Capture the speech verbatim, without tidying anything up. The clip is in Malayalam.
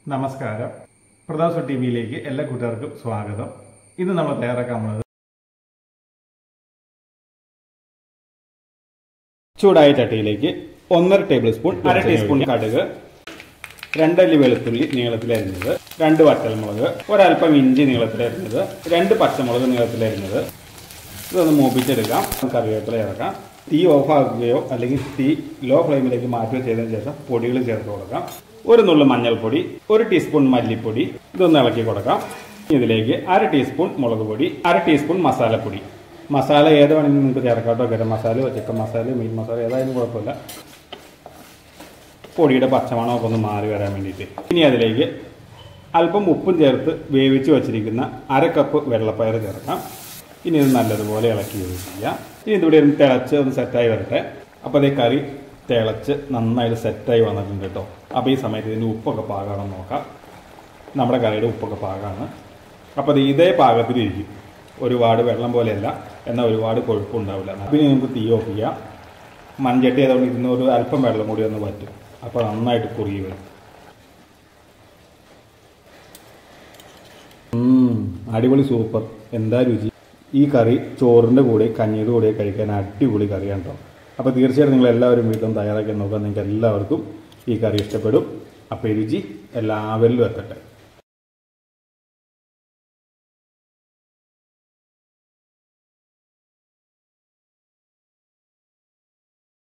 നമസ്കാരം. പ്രതാസ് ടി വിയിലേക്ക് എല്ലാ കൂട്ടുകാർക്കും സ്വാഗതം. ഇന്ന് നമ്മൾ തയ്യാറാക്കാൻ പോകുന്നത് ചൂടായ ചട്ടിയിലേക്ക് ഒന്നര ടേബിൾ സ്പൂൺ അര ടീസ്പൂൺ കടുക്, രണ്ടല്ലി വെളുത്തുള്ളി നീളത്തിലരിഞ്ഞത്, രണ്ട് വറ്റൽമുളക്, ഒരൽപ്പം ഇഞ്ചി നീളത്തിലരിഞ്ഞത്, രണ്ട് പച്ചമുളക് നീളത്തിലരിഞ്ഞത്. ഇതൊന്ന് മൂപ്പിച്ചെടുക്കാം. കറിവേപ്പില ഇറക്കാം. തീ ഓഫ് ആക്കുകയോ അല്ലെങ്കിൽ തീ ലോ ഫ്ലെയിമിലേക്ക് മാറ്റുകയോ ചെയ്തതിനു ശേഷം പൊടികൾ ചേർത്ത് കൊടുക്കാം. ഒരു നുള്ളു മഞ്ഞൾപ്പൊടി, ഒരു ടീസ്പൂൺ മല്ലിപ്പൊടി, ഇതൊന്ന് ഇളക്കി കൊടുക്കാം. ഇതിലേക്ക് അര ടീസ്പൂൺ മുളക് പൊടി, അര ടീസ്പൂൺ മസാലപ്പൊടി. മസാല ഏത് വേണമെങ്കിലും നിങ്ങൾക്ക് ചേർക്കാട്ടോ. ഗരം മസാലയോ ചിക്കൻ മസാലയോ മീൻ മസാല ഏതായാലും കുഴപ്പമില്ല. പൊടിയുടെ പച്ചമണമൊക്കെ ഒന്ന് മാറി വരാൻ വേണ്ടിയിട്ട്. ഇനി അതിലേക്ക് അല്പം ഉപ്പും ചേർത്ത് വേവിച്ച് വച്ചിരിക്കുന്ന അര കപ്പ് വെള്ളപ്പയർ ചേർക്കാം. ഇനി ഇത് നല്ലതുപോലെ ഇളക്കി ചെയ്യാം. ഇനി ഇതിവിടെ ഒന്ന് തിളച്ച് ഒന്ന് സെറ്റായി വരട്ടെ. അപ്പോൾ അതേ കറി തിളച്ച് നന്നായിട്ട് സെറ്റായി വന്നിട്ടുണ്ട് കേട്ടോ. അപ്പോൾ ഈ സമയത്ത് ഇതിൻ്റെ ഉപ്പൊക്കെ പാകമാണെന്ന് നോക്കാം. നമ്മുടെ കറിയുടെ ഉപ്പൊക്കെ പാകമാണ്. അപ്പോൾ അത് ഇതേ പാകത്തിലിരിക്കും. ഒരുപാട് വെള്ളം പോലെയല്ല, എന്നാൽ ഒരുപാട് കൊഴുപ്പുണ്ടാവില്ല. പിന്നെ നമുക്ക് തീ ഓഫ് ചെയ്യാം. മൺചട്ടി ആയതുകൊണ്ട് ഇതിന് ഒരു അല്പം വെള്ളം കൂടി ഒന്ന് പറ്റും. അപ്പോൾ നന്നായിട്ട് കുറുകി വരും. അടിപൊളി, സൂപ്പർ, എന്താ രുചി! ഈ കറി ചോറിൻ്റെ കൂടെ കഞ്ഞിയുടെ കൂടെ കഴിക്കാൻ അടിപൊളി കറിയാണ് കേട്ടോ. അപ്പോൾ തീർച്ചയായിട്ടും നിങ്ങൾ എല്ലാവരും വീട്ടിലും തയ്യാറാക്കി നോക്കാൻ നിങ്ങൾക്ക് എല്ലാവർക്കും ഈ കറി ഇഷ്ടപ്പെടും. അപ്പോൾ രുചി എല്ലാവരിലും എത്തട്ടെ.